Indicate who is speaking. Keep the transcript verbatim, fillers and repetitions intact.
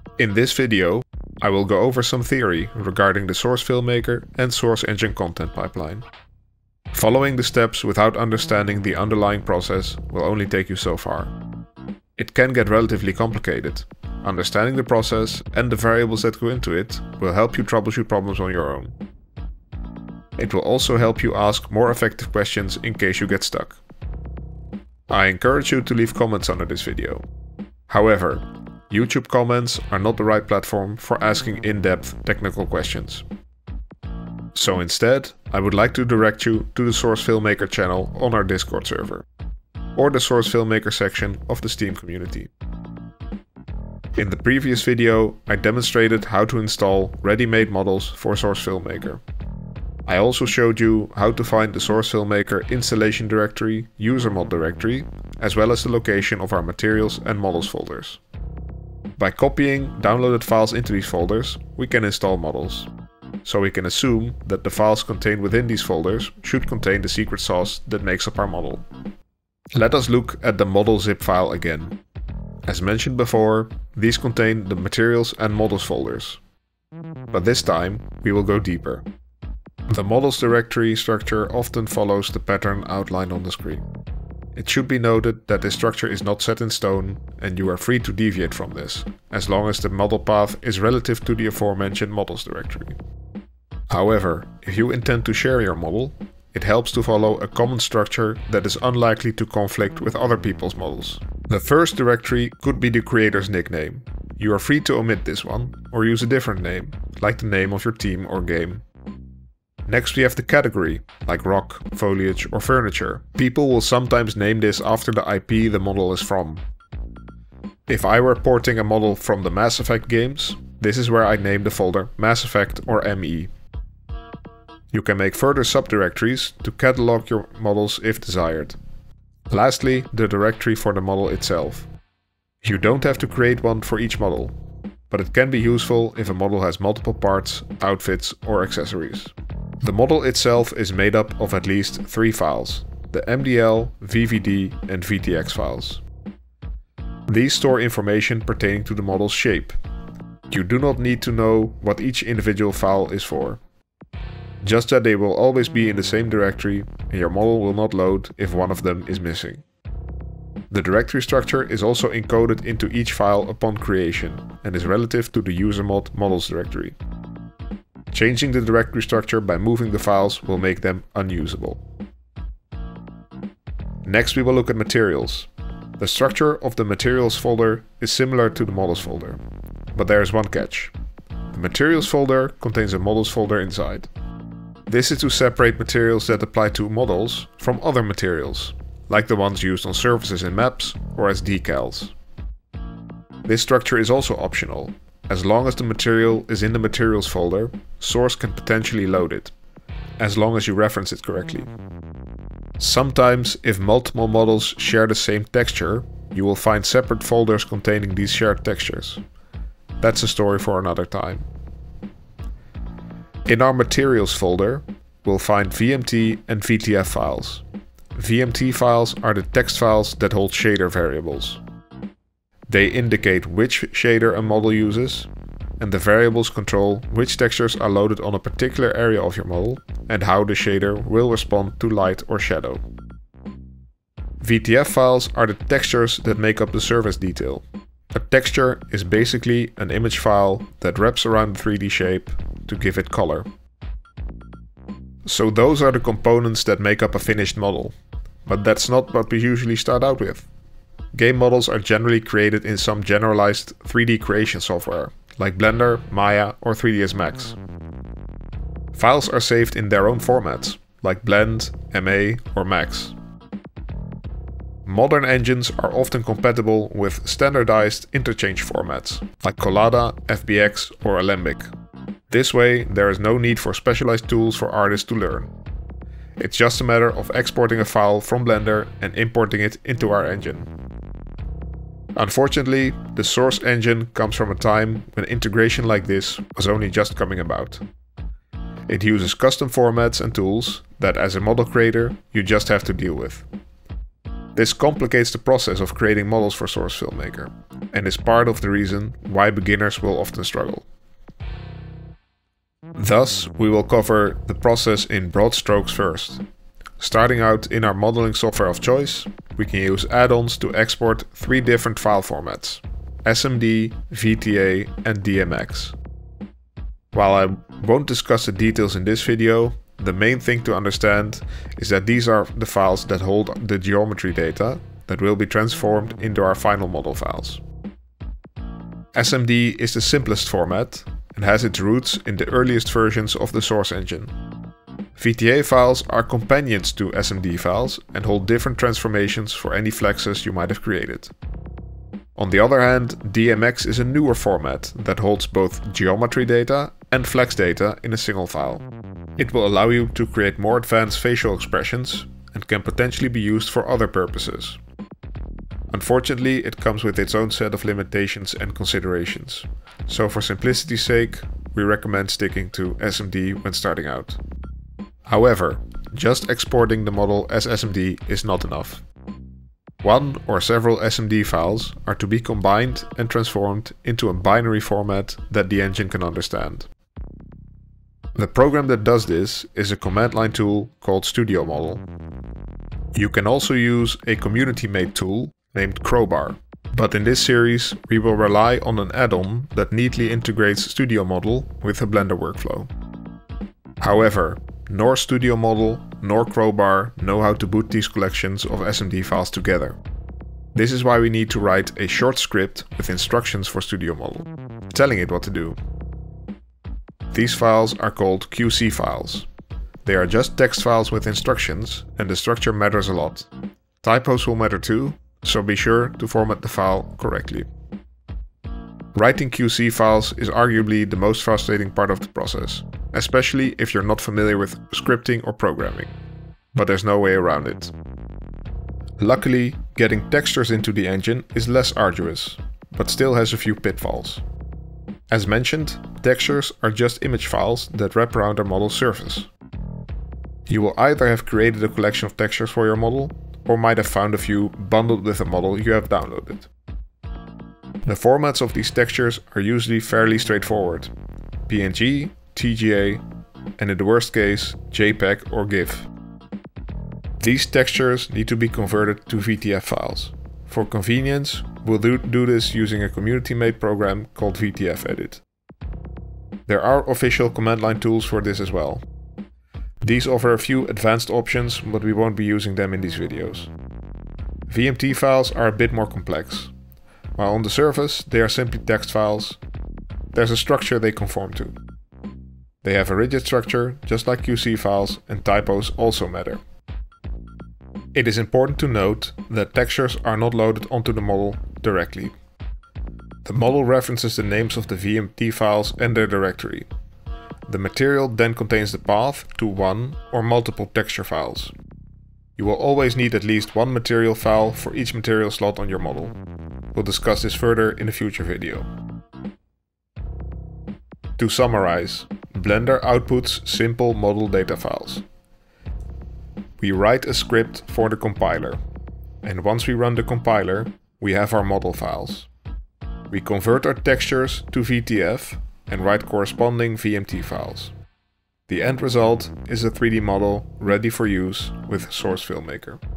Speaker 1: In this video, I will go over some theory regarding the Source Filmmaker and Source Engine content pipeline. Following the steps without understanding the underlying process will only take you so far. It can get relatively complicated. Understanding the process and the variables that go into it will help you troubleshoot problems on your own. It will also help you ask more effective questions in case you get stuck. I encourage you to leave comments under this video. However, YouTube comments are not the right platform for asking in-depth technical questions. So instead, I would like to direct you to the Source Filmmaker channel on our Discord server, or the Source Filmmaker section of the Steam community. In the previous video, I demonstrated how to install ready-made models for Source Filmmaker. I also showed you how to find the Source Filmmaker installation directory, user mod directory, as well as the location of our materials and models folders. By copying downloaded files into these folders, we can install models. So we can assume that the files contained within these folders should contain the secret sauce that makes up our model. Let us look at the model zip file again. As mentioned before, these contain the materials and models folders. But this time, we will go deeper. The models directory structure often follows the pattern outlined on the screen. It should be noted that this structure is not set in stone, and you are free to deviate from this, as long as the model path is relative to the aforementioned models directory. However, if you intend to share your model, it helps to follow a common structure that is unlikely to conflict with other people's models. The first directory could be the creator's nickname. You are free to omit this one, or use a different name, like the name of your team or game. Next we have the category, like rock, foliage or furniture. People will sometimes name this after the I P the model is from. If I were porting a model from the Mass Effect games, this is where I name the folder Mass Effect or M E. You can make further subdirectories to catalog your models if desired. Lastly, the directory for the model itself. You don't have to create one for each model, but it can be useful if a model has multiple parts, outfits or accessories. The model itself is made up of at least three files, the M D L, V V D and V T X files. These store information pertaining to the model's shape. You do not need to know what each individual file is for. Just that they will always be in the same directory and your model will not load if one of them is missing. The directory structure is also encoded into each file upon creation and is relative to the user mod models directory. Changing the directory structure by moving the files will make them unusable. Next we will look at materials. The structure of the materials folder is similar to the models folder, but there is one catch. The materials folder contains a models folder inside. This is to separate materials that apply to models from other materials, like the ones used on surfaces in maps or as decals. This structure is also optional. As long as the material is in the materials folder, Source can potentially load it, as long as you reference it correctly. Sometimes, if multiple models share the same texture, you will find separate folders containing these shared textures. That's a story for another time. In our materials folder, we'll find V M T and V T F files. V M T files are the text files that hold shader variables. They indicate which shader a model uses, and the variables control which textures are loaded on a particular area of your model and how the shader will respond to light or shadow. V T F files are the textures that make up the surface detail. A texture is basically an image file that wraps around the three D shape to give it color. So those are the components that make up a finished model, but that's not what we usually start out with. Game models are generally created in some generalized three D creation software, like Blender, Maya or three D S Max. Files are saved in their own formats, like Blend, M A or Max. Modern engines are often compatible with standardized interchange formats, like Collada, F B X or Alembic. This way, there is no need for specialized tools for artists to learn. It's just a matter of exporting a file from Blender and importing it into our engine. Unfortunately, the Source engine comes from a time when integration like this was only just coming about. It uses custom formats and tools that as a model creator you just have to deal with. This complicates the process of creating models for Source Filmmaker. and is part of the reason why beginners will often struggle. Thus, we will cover the process in broad strokes first. Starting out in our modeling software of choice, we can use add-ons to export three different file formats: S M D, V T A and D M X. While I won't discuss the details in this video, the main thing to understand is that these are the files that hold the geometry data that will be transformed into our final model files. S M D is the simplest format and has its roots in the earliest versions of the Source engine. V T A files are companions to S M D files and hold different transformations for any flexes you might have created. On the other hand, D M X is a newer format that holds both geometry data and flex data in a single file. It will allow you to create more advanced facial expressions and can potentially be used for other purposes. Unfortunately, it comes with its own set of limitations and considerations, so for simplicity's sake, we recommend sticking to S M D when starting out. However, just exporting the model as S M D is not enough. One or several S M D files are to be combined and transformed into a binary format that the engine can understand. The program that does this is a command line tool called Studio Model. You can also use a community-made tool named Crowbar, but in this series we will rely on an add-on that neatly integrates Studio Model with the Blender workflow. However, nor Studio Model nor Crowbar know how to boot these collections of S M D files together. This is why we need to write a short script with instructions for Studio Model, telling it what to do. These files are called Q C files. They are just text files with instructions, and the structure matters a lot. Typos will matter too, so be sure to format the file correctly. Writing Q C files is arguably the most frustrating part of the process, especially if you're not familiar with scripting or programming. But there's no way around it. Luckily, getting textures into the engine is less arduous, but still has a few pitfalls. As mentioned, textures are just image files that wrap around our model's surface. You will either have created a collection of textures for your model, or might have found a few bundled with a model you have downloaded. The formats of these textures are usually fairly straightforward: P N G, T G A, and in the worst case, JPEG or GIF. These textures need to be converted to V T F files. For convenience, we'll do, do this using a community-made program called V T F Edit. There are official command line tools for this as well. These offer a few advanced options, but we won't be using them in these videos. V M T files are a bit more complex. While on the surface they are simply text files, there's a structure they conform to. They have a rigid structure, just like Q C files, and typos also matter. It is important to note that textures are not loaded onto the model directly. The model references the names of the V M T files and their directory. The material then contains the path to one or multiple texture files. You will always need at least one material file for each material slot on your model. We'll discuss this further in a future video. To summarize, Blender outputs simple model data files. We write a script for the compiler, and once we run the compiler, we have our model files. We convert our textures to V T F and write corresponding V M T files. The end result is a three D model ready for use with Source Filmmaker.